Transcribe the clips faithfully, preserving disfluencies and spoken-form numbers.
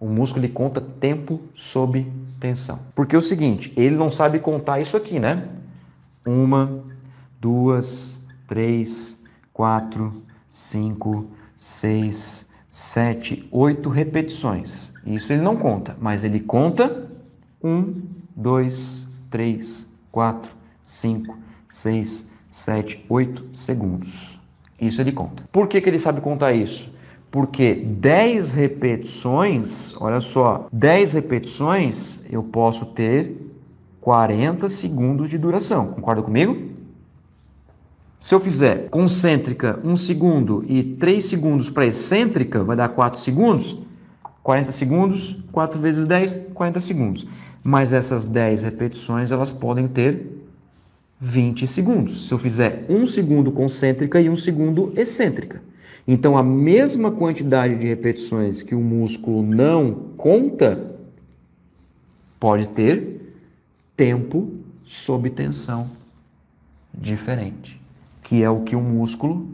O músculo ele conta tempo sob tensão. Porque é o seguinte, ele não sabe contar isso aqui, né? Uma, duas, três, quatro, cinco, seis, sete, oito repetições. Isso ele não conta, mas ele conta um, dois, três, quatro, cinco, seis, sete, oito segundos. Isso ele conta. Por que que ele sabe contar isso? Porque dez repetições, olha só, dez repetições eu posso ter quarenta segundos de duração. Concorda comigo? Se eu fizer concêntrica um segundo e três segundos para excêntrica, vai dar quatro segundos. quarenta segundos, quatro vezes dez, quarenta segundos. Mas essas dez repetições, elas podem ter vinte segundos. Se eu fizer um segundo concêntrica e um segundo excêntrica. Então, a mesma quantidade de repetições que o músculo não conta pode ter tempo sob tensão diferente, que é o que o músculo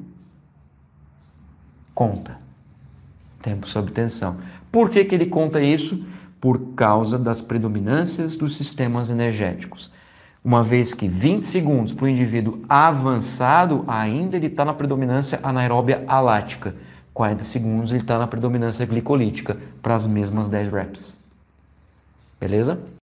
conta. Tempo sob tensão. Por que que ele conta isso? Por causa das predominâncias dos sistemas energéticos. Uma vez que vinte segundos para o indivíduo avançado, ainda ele está na predominância anaeróbia alática. quarenta segundos ele está na predominância glicolítica para as mesmas dez reps. Beleza?